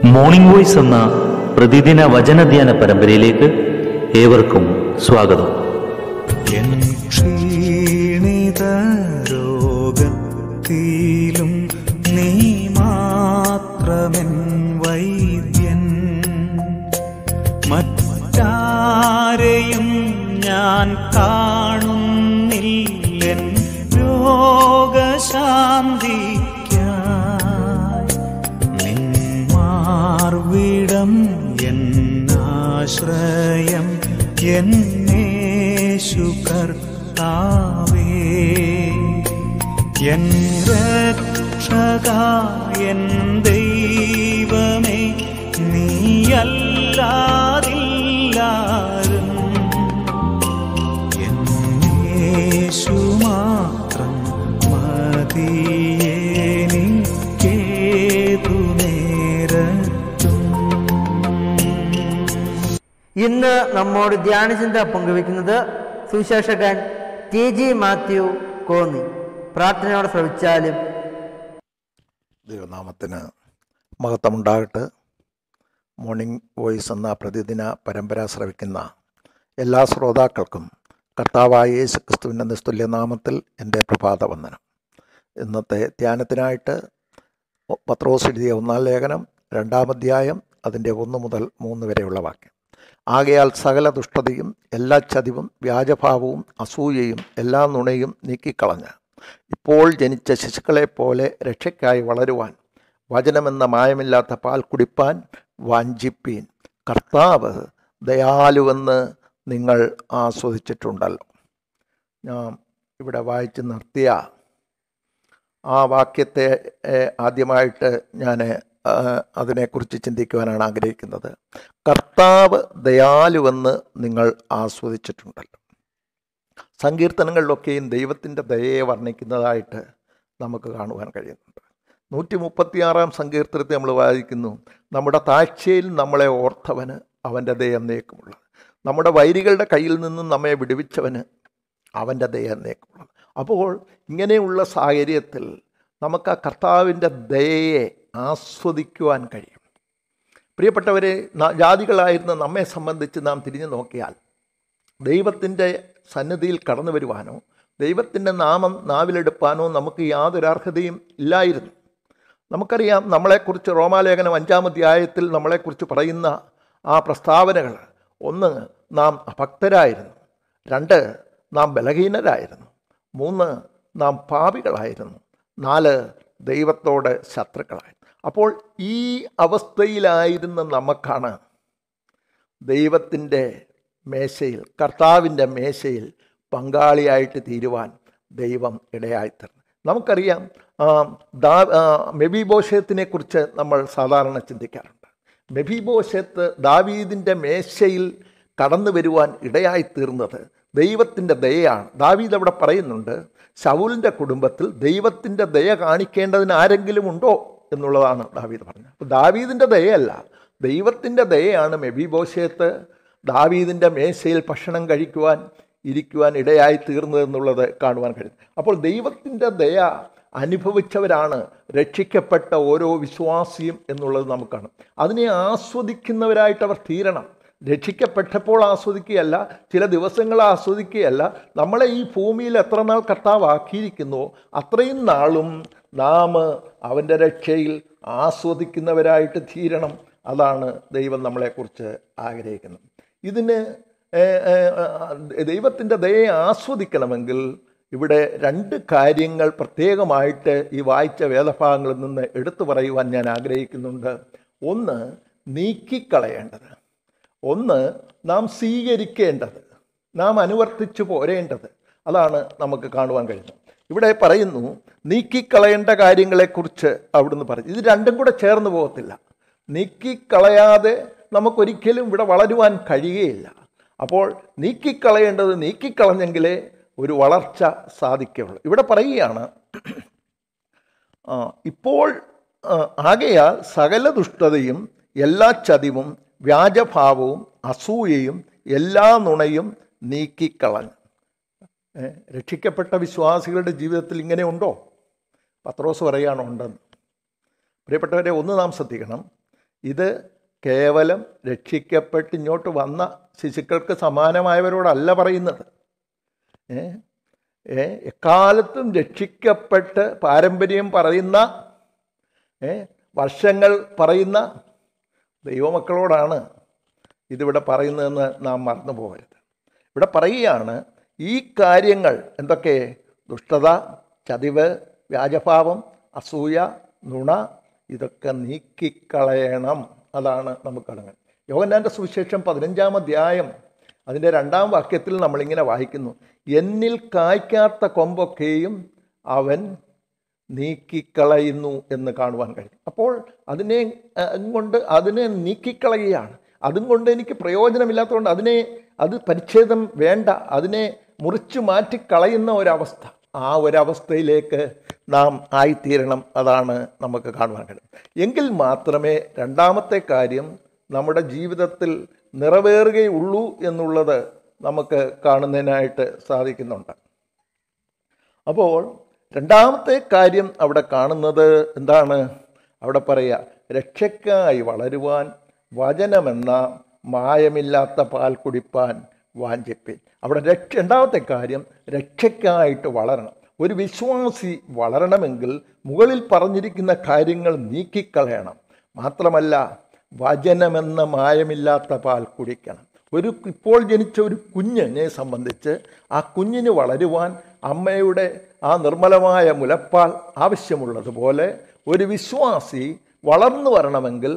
Morning voice എന്ന പ്രതിദിന വചനധ്യാന പരമ്പരയിലേക്ക് ഏവർക്കും സ്വാഗതം. എൻ ക്ഷീണിത രോഗത്തിലും നീ മാത്രമെൻ വൈദ്യൻ, മറ്റാരെയും ഞാൻ കാണുന്നില്ലെൻ രോഗശാന്തിക്കായി. നിൻ മാർവിടം എന്നാശ്രയം എന്നേശു കർത്താവേ, എൻ രക്ഷകാ എൻ ദൈവമേ, നീയല്ലാതില്ലാരും, എന്നേശു മാത്രം മതിയെനിക്കേതു നേരത്തും. ഇന്ന് നമ്മോട് ധ്യാനചിന്ത പങ്കുവെക്കുന്നത് സുവിശേഷകൻ TG മാത്യു കോന്നി. പ്രാർത്ഥനയോടെ ശ്രവിച്ചാലും. ദൈവനാമത്തിന് മഹത്വമുണ്ടാകട്ടെ. മോർണിംഗ് വോയിസ് എന്ന പ്രതിദിന പരമ്പര ശ്രവിക്കുന്ന എല്ലാ ശ്രോതാക്കൾക്കും കർത്താവായ യേശു ക്രിസ്തുവിൻ്റെ നിസ്തുല്യ നാമത്തിൽ എൻ്റെ പ്രഭാതവന്ദനം. ഇന്നത്തെ ധ്യാനത്തിനായിട്ട് പത്രോസ് എഴുതിയ 1-ാം ലേഖനം 2-ാം അധ്യായം അതിൻ്റെ 1 മുതൽ 3 വരെയുള്ള വാക്യം. ആകയാൽ സകല ദുഷ്ടതയും എല്ലാ ചതിവും വ്യാജഭാവവും അസൂയയും എല്ലാ നുണയും നീക്കിക്കളഞ്ഞ് ഇപ്പോൾ ജനിച്ച ശിശുക്കളെപ്പോലെ രക്ഷയ്ക്കായി വളരുവാൻ വചനമെന്ന മായമില്ലാത്ത പാൽ കുടിപ്പാൻ വാഞ്ചിപ്പീൻ. കർത്താവ് ദയാലുവെന്ന് നിങ്ങൾ ആസ്വദിച്ചിട്ടുണ്ടല്ലോ. ഞാൻ ഇവിടെ വായിച്ച് നിർത്തിയ ആ വാക്യത്തെ ആദ്യമായിട്ട് ഞാൻ അതിനെക്കുറിച്ച് ചിന്തിക്കുവാനാണ് ആഗ്രഹിക്കുന്നത്. കർത്താവ് ദയാലുവെന്ന് നിങ്ങൾ ആസ്വദിച്ചിട്ടുണ്ടല്ലോ. സങ്കീർത്തനങ്ങളിലൊക്കെയും ദൈവത്തിൻ്റെ ദയയെ വർണ്ണിക്കുന്നതായിട്ട് നമുക്ക് കാണുവാൻ കഴിയുന്നുണ്ട്. 136-ാം സങ്കീർത്തനത്തിൽ നമ്മൾ വായിക്കുന്നു, നമ്മുടെ താഴ്ചയിൽ നമ്മളെ ഓർത്തവന് അവൻ്റെ ദയ എന്നേക്കുമുള്ളത്, നമ്മുടെ വൈരികളുടെ കയ്യിൽ നിന്നും നമ്മെ വിടുവിച്ചവന് അവൻ്റെ ദയ എന്നേക്കുമുള്ളത്. അപ്പോൾ ഇങ്ങനെയുള്ള സാഹചര്യത്തിൽ നമുക്ക് ആ കർത്താവിൻ്റെ ദയയെ ആസ്വദിക്കുവാൻ കഴിയും. പ്രിയപ്പെട്ടവരെ, ജാതികളായിരുന്ന നമ്മെ സംബന്ധിച്ച് നാം തിരിഞ്ഞു നോക്കിയാൽ ദൈവത്തിൻ്റെ സന്നിധിയിൽ കടന്നു വരുവാനോ ദൈവത്തിൻ്റെ നാമം നാവിലെടുപ്പാനോ നമുക്ക് യാതൊരു അർഹതയും ഇല്ലായിരുന്നു. നമുക്കറിയാം, നമ്മളെക്കുറിച്ച് റോമാലേഖനം 5-ാം അധ്യായത്തിൽ നമ്മളെക്കുറിച്ച് പറയുന്ന ആ പ്രസ്താവനകൾ: 1, നാം അഭക്തരായിരുന്നു; 2, നാം ബലഹീനരായിരുന്നു; 3, നാം പാപികളായിരുന്നു; 4, ദൈവത്തോട് ശത്രുക്കളായിരുന്നു. അപ്പോൾ ഈ അവസ്ഥയിലായിരുന്ന നമുക്കാണ് ദൈവത്തിൻ്റെ മേശയിൽ, കർത്താവിൻ്റെ മേശയിൽ പങ്കാളിയായിട്ട് തീരുവാൻ ദൈവം ഇടയായിത്തീർന്നു. നമുക്കറിയാം, മെഫീബോശെത്തിനെ കുറിച്ച് നമ്മൾ സാധാരണ ചിന്തിക്കാറുണ്ട്. മെഫീബോശെത്ത് ദാവീദിൻ്റെ മേശയിൽ കടന്നു വരുവാൻ ഇടയായിത്തീർന്നത് ദൈവത്തിൻ്റെ ദയയാണ്. ദാവീദ് അവിടെ പറയുന്നുണ്ട്, ശൗലിൻ്റെ കുടുംബത്തിൽ ദൈവത്തിൻ്റെ ദയ കാണിക്കേണ്ടതിന് ആരെങ്കിലും ഉണ്ടോ എന്നുള്ളതാണ് ദാവീദ് പറഞ്ഞത്. അപ്പോൾ ദാവീദിൻ്റെ ദയയല്ല, ദൈവത്തിൻ്റെ ദയയാണ് മെഫീബോശെത്ത് ദാവീദിൻ്റെ മേശയിൽ ഭക്ഷണം ഇരിക്കുവാൻ ഇടയായി തീർന്നതെന്നുള്ളത് കാണുവാൻ കഴിയും. അപ്പോൾ ദൈവത്തിൻ്റെ ദയ അനുഭവിച്ചവരാണ് രക്ഷിക്കപ്പെട്ട ഓരോ വിശ്വാസിയും എന്നുള്ളത് നമുക്ക് കാണും. അതിനെ ആസ്വദിക്കുന്നവരായിട്ട് അവർ തീരണം. രക്ഷിക്കപ്പെട്ടപ്പോൾ ആസ്വദിക്കുകയല്ല, ചില ദിവസങ്ങൾ ആസ്വദിക്കുകയല്ല, നമ്മളെ ഈ ഭൂമിയിൽ എത്ര നാൾ കർത്താവ് ആക്കിയിരിക്കുന്നുവോ അത്രയും നാളും നാം അവൻ്റെ രക്ഷയിൽ ആസ്വദിക്കുന്നവരായിട്ട് തീരണം. അതാണ് ദൈവം നമ്മളെക്കുറിച്ച് ആഗ്രഹിക്കുന്നത്. ഇതിന് ദൈവത്തിൻ്റെ ദയയെ ആസ്വദിക്കണമെങ്കിൽ ഇവിടെ 2 കാര്യങ്ങൾ പ്രത്യേകമായിട്ട് ഈ വായിച്ച വേദഭാഗങ്ങളിൽ നിന്ന് എടുത്തു പറയുവാൻ ഞാൻ ആഗ്രഹിക്കുന്നുണ്ട്. 1, നീക്കിക്കളയേണ്ടത്; 1, നാം സ്വീകരിക്കേണ്ടത്, നാം അനുവർത്തിച്ചു പോരേണ്ടത്. അതാണ് നമുക്ക് കാണുവാൻ കഴിയുന്നത്. ഇവിടെ പറയുന്നു, നീക്കിക്കളയേണ്ട കാര്യങ്ങളെക്കുറിച്ച് അവിടുന്ന് പറഞ്ഞു. ഇത് 2ഉം കൂടെ ചേർന്ന് പോകത്തില്ല. നീക്കിക്കളയാതെ നമുക്കൊരിക്കലും ഇവിടെ വളരുവാൻ കഴിയുകയില്ല. അപ്പോൾ നീക്കിക്കളയേണ്ടത് നീക്കിക്കളഞ്ഞെങ്കിലേ ഒരു വളർച്ച സാധിക്കുകയുള്ളൂ. ഇവിടെ പറയുകയാണ്, ഇപ്പോൾ ആകയാൽ സകല ദുഷ്ടതയും എല്ലാ ചതിവും വ്യാജഭാവവും അസൂയയും എല്ലാ നുണയും നീക്കിക്കളഞ്ഞു. രക്ഷിക്കപ്പെട്ട വിശ്വാസികളുടെ ജീവിതത്തിൽ ഇങ്ങനെ ഉണ്ടോ? പത്രോസ് പറയുകയാണ് ഉണ്ടെന്ന്. പ്രിയപ്പെട്ടവരെ, ഒന്ന് നാം ശ്രദ്ധിക്കണം. ഇത് കേവലം രക്ഷിക്കപ്പെട്ട് ഇങ്ങോട്ട് വന്ന ശിശുക്കൾക്ക് സമാനമായവരോടല്ല പറയുന്നത്. എക്കാലത്തും രക്ഷിക്കപ്പെട്ട് പാരമ്പര്യം പറയുന്ന വർഷങ്ങൾ പറയുന്ന ദൈവമക്കളോടാണ് ഇതിവിടെ പറയുന്നതെന്ന് നാം മറന്നു പോകരുത്. ഇവിടെ പറയുകയാണ് ഈ കാര്യങ്ങൾ എന്തൊക്കെ? ദുഷ്ടത, ചതിവ്, വ്യാജഭാവം, അസൂയ, നുണ, ഇതൊക്കെ നീക്കിക്കളയണം. അതാണ് നമുക്കടങ്ങൽ. യോഹന്നാൻ്റെ സുവിശേഷം 15-ാം അധ്യായം അതിൻ്റെ 2-ാം വാക്യത്തിൽ നമ്മളിങ്ങനെ വായിക്കുന്നു, എന്നിൽ കായ്ക്കാത്ത കൊമ്പൊക്കെയും അവൻ നീക്കിക്കളയുന്നു എന്ന് കാണുവാൻ കഴിയും. അപ്പോൾ അതിനെ നീക്കിക്കളയുകയാണ്. അതും കൊണ്ട് എനിക്ക് പ്രയോജനമില്ലാത്തതുകൊണ്ട് അത് പരിച്ഛേദം വേണ്ട, അതിനെ മുറിച്ചു മാറ്റിക്കളയുന്ന ഒരവസ്ഥ, ആ ഒരവസ്ഥയിലേക്ക് നാം ആയിത്തീരണം. അതാണ് നമുക്ക് കാണുവാൻ കഴിയും. എങ്കിൽ മാത്രമേ രണ്ടാമത്തെ കാര്യം നമ്മുടെ ജീവിതത്തിൽ നിറവേറുകയുള്ളൂ എന്നുള്ളത് നമുക്ക് കാണുന്നതിനായിട്ട് സാധിക്കുന്നുണ്ട്. അപ്പോൾ രണ്ടാമത്തെ കാര്യം അവിടെ കാണുന്നത് എന്താണ്? അവിടെ പറയുക, രക്ഷയ്ക്കായി വളരുവാൻ വചനമെന്ന മായമില്ലാത്ത പാൽ കുടിപ്പാൻ വാഞ്ചിപ്പിൻ. അവിടെ രണ്ടാമത്തെ കാര്യം രക്ഷയ്ക്കായിട്ട് വളരണം. ഒരു വിശ്വാസി വളരണമെങ്കിൽ മുകളിൽ പറഞ്ഞിരിക്കുന്ന കാര്യങ്ങൾ നീക്കിക്കളയണം. മാത്രമല്ല വചനമെന്ന മായമില്ലാത്ത പാൽ കുടിക്കണം. ഇപ്പോൾ ജനിച്ച ഒരു കുഞ്ഞിനെ സംബന്ധിച്ച് ആ കുഞ്ഞിന് വളരുവാൻ അമ്മയുടെ ആ നിർമ്മലമായ മുലപ്പാൽ ആവശ്യമുള്ളതുപോലെ ഒരു വിശ്വാസി വളർന്നു വരണമെങ്കിൽ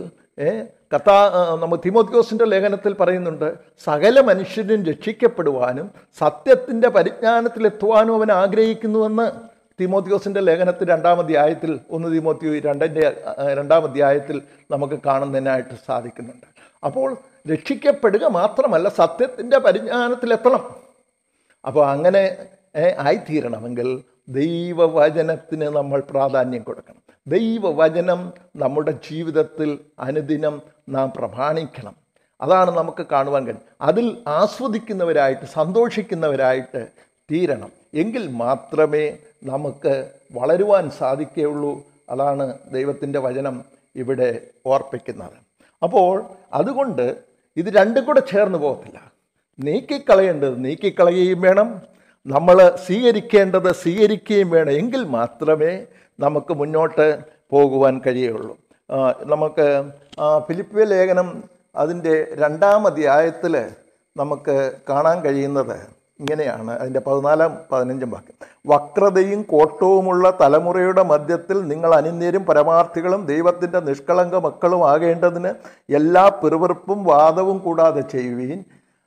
നമ്മൾ തിമോത്തിയോസിൻ്റെ ലേഖനത്തിൽ പറയുന്നുണ്ട്, സകല മനുഷ്യരും രക്ഷിക്കപ്പെടുവാനും സത്യത്തിൻ്റെ പരിജ്ഞാനത്തിലെത്തുവാനും അവൻ ആഗ്രഹിക്കുന്നുവെന്ന് തിമോത്തിയോസിൻ്റെ ലേഖനത്തിൽ 2-ാം അധ്യായത്തിൽ 1 തിമോത്തിയോ 2-ാം അധ്യായത്തിൽ നമുക്ക് കാണുന്നതിനായിട്ട് സാധിക്കുന്നുണ്ട്. അപ്പോൾ രക്ഷിക്കപ്പെടുക മാത്രമല്ല സത്യത്തിൻ്റെ പരിജ്ഞാനത്തിലെത്തണം. അപ്പോൾ അങ്ങനെ ആയിത്തീരണമെങ്കിൽ ദൈവവചനത്തിന് നമ്മൾ പ്രാധാന്യം കൊടുക്കണം. ദൈവവചനം നമ്മുടെ ജീവിതത്തിൽ അനുദിനം നാം പ്രമാണിക്കണം. അതാണ് നമുക്ക് കാണുവാൻ കഴിയും. അതിൽ ആസ്വദിക്കുന്നവരായിട്ട് സന്തോഷിക്കുന്നവരായിട്ട് തീരണം. എങ്കിൽ മാത്രമേ നമുക്ക് വളരുവാൻ സാധിക്കുകയുള്ളൂ. അതാണ് ദൈവത്തിൻ്റെ വചനം ഇവിടെ ഓർപ്പിക്കുന്നത്. അപ്പോൾ അതുകൊണ്ട് ഇത് രണ്ടും കൂടെ ചേർന്ന് പോകത്തില്ല. നീക്കിക്കളയേണ്ടത് നീക്കിക്കളയുകയും വേണം, നമ്മൾ സ്വീകരിക്കേണ്ടത് സ്വീകരിക്കുകയും വേണം. എങ്കിൽ മാത്രമേ നമുക്ക് മുന്നോട്ട് പോകുവാൻ കഴിയുള്ളൂ. നമുക്ക് ഫിലിപ്പിയ ലേഖനം അതിൻ്റെ 2-ാം അധ്യായത്തിൽ നമുക്ക് കാണാൻ കഴിയുന്നത് ഇങ്ങനെയാണ്. അതിൻ്റെ 14-ാം 15-ാം വാക്യം, വക്രതയും കോട്ടവുമുള്ള തലമുറയുടെ മധ്യത്തിൽ നിങ്ങൾ അനിന്യരും പരമാർത്ഥികളും ദൈവത്തിൻ്റെ നിഷ്കളങ്ക മക്കളും ആകേണ്ടതിന് എല്ലാ പിറുപിറുപ്പും വാദവും കൂടാതെ ചെയ്യുവീൻ.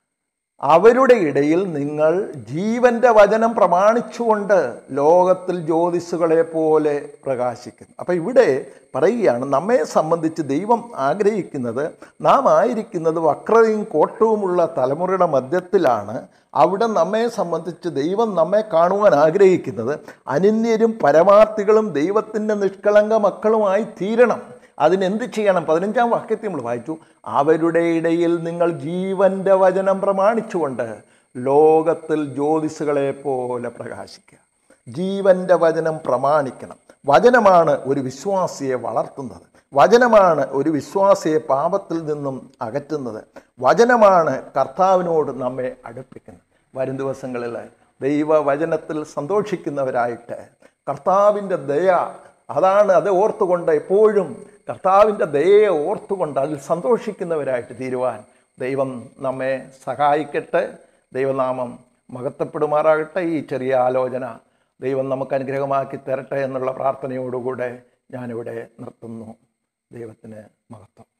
അവരുടെ ഇടയിൽ നിങ്ങൾ ജീവൻ്റെ വചനം പ്രമാണിച്ചുകൊണ്ട് ലോകത്തിൽ ജ്യോതിസുകളെ പോലെ പ്രകാശിക്കുന്നു. അപ്പം ഇവിടെ പറയുകയാണ്, നമ്മെ സംബന്ധിച്ച് ദൈവം ആഗ്രഹിക്കുന്നത് നാം ആയിരിക്കുന്നത് വക്രതയും കോട്ടവുമുള്ള തലമുറയുടെ മധ്യത്തിലാണ്. അവിടെ നമ്മെ സംബന്ധിച്ച് ദൈവം നമ്മെ കാണുവാൻ ആഗ്രഹിക്കുന്നത് അനിന്യരും പരമാർത്ഥികളും ദൈവത്തിൻ്റെ നിഷ്കളങ്ക മക്കളുമായി തീരണം. അതിനെന്ത് ചെയ്യണം? 15-ാം വാക്യത്തിൽ നമ്മൾ വായിച്ചു, അവരുടെ ഇടയിൽ നിങ്ങൾ ജീവൻ്റെ വചനം പ്രമാണിച്ചുകൊണ്ട് ലോകത്തിൽ ജ്യോതിസുകളെ പോലെ പ്രകാശിക്കുക. ജീവൻ്റെ വചനം പ്രമാണിക്കണം. വചനമാണ് ഒരു വിശ്വാസിയെ വളർത്തുന്നത്. വചനമാണ് ഒരു വിശ്വാസിയെ പാപത്തിൽ നിന്നും അകറ്റുന്നത്. വചനമാണ് കർത്താവിനോട് നമ്മെ അടുപ്പിക്കുന്നത്. വരും ദിവസങ്ങളിൽ ദൈവവചനത്തിൽ സന്തോഷിക്കുന്നവരായിട്ട് കർത്താവിൻ്റെ ദയ, അതാണ് അത് ഓർത്തുകൊണ്ട് എപ്പോഴും കർത്താവിൻ്റെ ദയയെ ഓർത്തുകൊണ്ട് അതിൽ സന്തോഷിക്കുന്നവരായിട്ട് തീരുവാൻ ദൈവം നമ്മെ സഹായിക്കട്ടെ. ദൈവനാമം മഹത്വപ്പെടുമാറാകട്ടെ. ഈ ചെറിയ ആലോചന ദൈവം നമുക്ക് അനുഗ്രഹമാക്കി തരട്ടെ എന്നുള്ള പ്രാർത്ഥനയോടുകൂടെ ഞാനിവിടെ നിർത്തുന്നു. ദൈവത്തിന് മഹത്വം.